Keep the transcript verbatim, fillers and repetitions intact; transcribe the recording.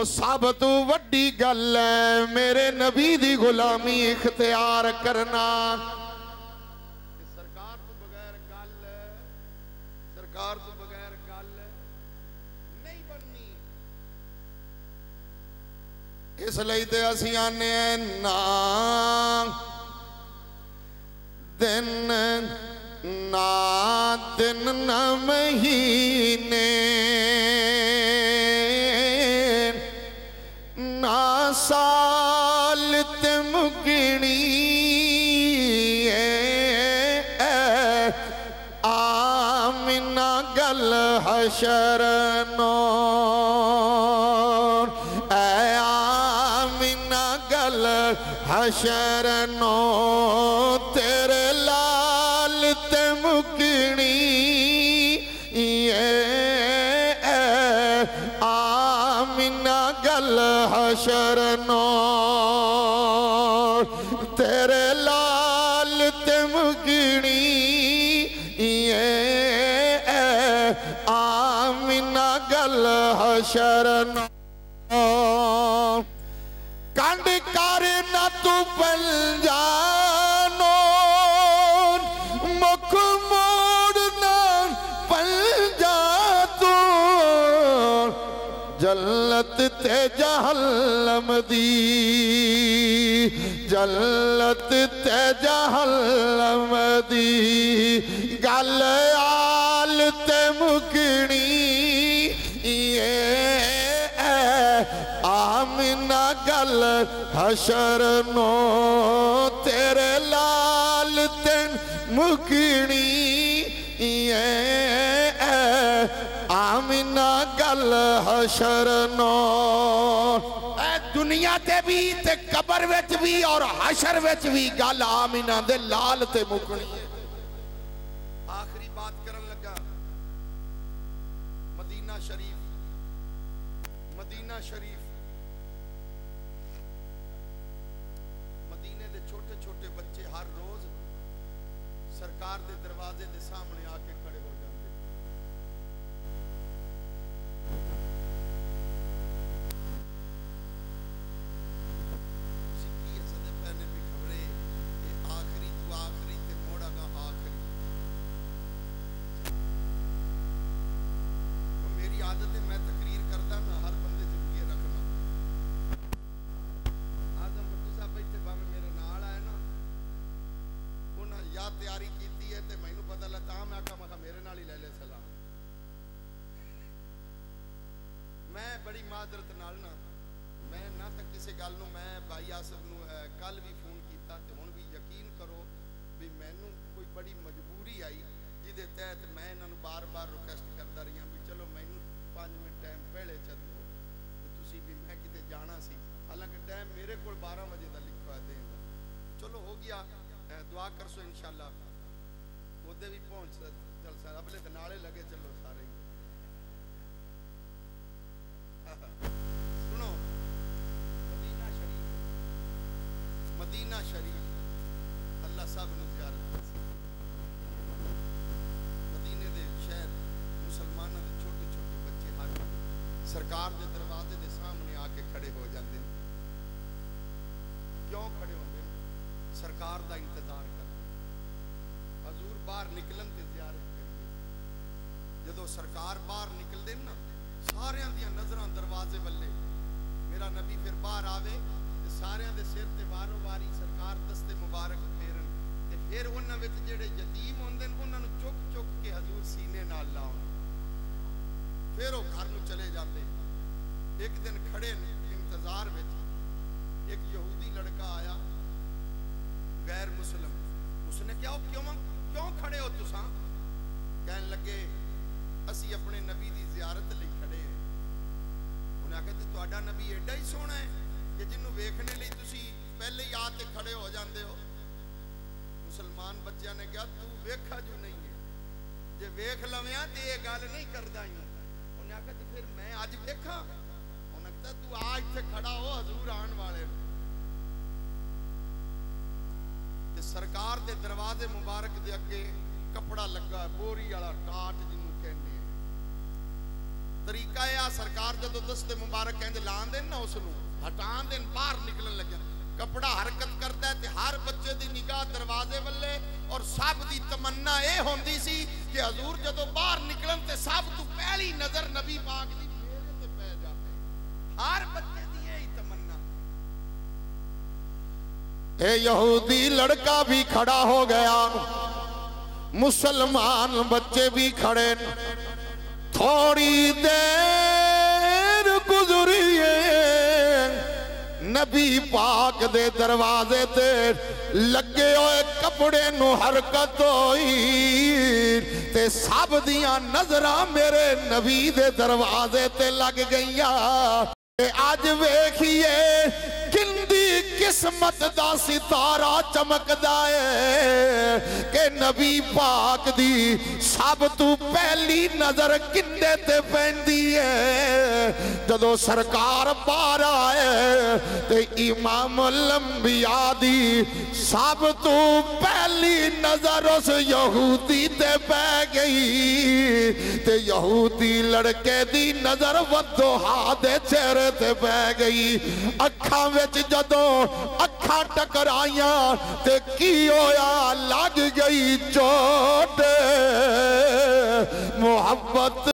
सब तो वड्डी गल है मेरे नबी दी गुलामी इख्तियार करना। सरकार तो बगैर गल सरकार तो बगैर गल नहीं बननी। इसलिए तो असी आने ना दिन ना दिन ना महीने ना साल ते मुकनी आमिना गल हशर नो आमिना गल हशर नो तेरे लाल ते मुकनी आमिना गल हशर नो तेरे लाल ते मुकनी आमिना गल हशर नो कंड कर न तू पल जानो मुख मोड़ न पल जा तू जल्लत ते जहल्लम दी जल्लत ते जहल्लम दी गल आल ते मुकनी आमिना गल हशर नो तेरे लाल ते मुकनी आमिना गल हशर नो दुनिया ते भी ते कबर विच भी और हशर विच भी गल आमिना दे लाल ते मुकनी। आखिरी बात करन लगा मदीना शरीफ मदीना शरीफ मदीने दे छोटे छोटे बच्चे हर रोज सरकार दे दरवाजे दे सामने आके खड़े हो जाते। आखिरी तू आखिरी ते मोड़ा का आखिरी मेरी आदत है मैं तकरीर करता ना हर बंदे जिंदगी रखना। आजम भट्टू साहब बैठे भावे मेरे नाल आए ना उन्हें या तैयारी की है ते मैनू पता लगा मैं आखा मैं मेरे नाल ही ले ले सलाम। मैं बड़ी माजरत नाल ना मैं ना तक किसी गल नूं मैं भाई आसिफ नूं कल भी फोन किया ते हुण भी यकीन करो भी मैनू कोई बड़ी मजबूरी आई जिहदे तहत मैं इन्हां नूं बार बार रिक्वेस्ट करता रही भी चलो मैनू पाँच मिनट टाइम पहले चल दो तुसी भी मैं किते जाना सी हालांकि टाइम मेरे को बारह बजे का लिखवा दे चलो हो गया दुआ कर सो इंशाअल्लाह उदे भी पहुंच चल सर अपने तो नाले लगे चलो सारे सुनो मदीना शरीफ मदीना शरीफ अल्लाह सब नूं ज़ियारत मदीने दे शहर मुसलमानों के छोटे छोटे बच्चे हर सरकार के दरवाजे के सामने आके खड़े हो जाते हैं। क्यों खड़े होंगे? सरकार का इंतजार कर हजूर बाहर निकलन ते ज़ियारत करिए। जदों सरकार बाहर निकलते ना सारियां दियां नज़रां दरवाजे वल्ले मेरा नबी फिर बाहर आवे ते सारियां दे सिर ते वारों वारी सरकार दस्ते मुबारक फेरन ते फिर उन्हां विच जिहड़े यतीम होंदे ने उन्हां नूं चुक चुक के हजूर सीने नाल लाउण फिर वो घर नूं चले जाते। एक दिन खड़े इंतजार विच एक यहूदी लड़का आया गैर मुस्लिम उसने क्या क्यों क्यों खड़े हो तुसां? कहने लगे असी अपने नबी की जियारत लई खड़े हैं। उन्हें आख्या ते तुहाडा नबी एडा ही सोहना है कि जिन्हों वेखने लई तुसी पहले ही आके खड़े हो जाते हो। मुसलमान बच्चों ने कहा तू वेखा जो नहीं है जे वेख लविया तो यह गल नहीं करदा ही। उन्हें आख्या तो फिर मैं अज वेखा? उन्हें कहा तू आ इत्थे खड़ा हो हजूर आने वाले ते सरकार दे दरवाजे मुबारक दे अगे कपड़ा लगा बोरी वाला टाट जिन्हों कहने तरीका यह सरकार जदों दस्ते मुबारक इंज लान देन ना उसनू हटान देन बाहर निकलन लगे कपड़ा हरकत करता है ते हर बच्चे दी निगाह दरवाजे वल्ले और सब दी तमन्ना यह होंदी सी कि हजूर जदों बाहर निकलन ते सब तो पहली नजर नबी पाक दी मेरे ते पै जाए। हर बच्चे दी यही तमन्ना। ए यहूदी लड़का भी खड़ा हो गया, मुसलमान बच्चे भी खड़े। थोड़ी देर गुजरी नबी पाक दे दरवाजे ते लगे हुए कपड़े नु हरकत होई ते सब दियां नजरां मेरे नबी दे दरवाजे ते लग गईयां। अज वेखिए किंदी किस्मत दा सितारा चमकदा है कि नबी पाक दी सब तू पहली नजर किंदे ते पैंदी है। जदों सरकार बाहर आए ते इमाम लंबिया दी सब तू पहली नजर उस यहूदी ते पै गई ते यहूदी लड़के दी नजर वदोहा दे चेहरे ते पै गई। अखां विच जदों अखां टकराइया ते की होया, लग गई चोट। मोहब्बत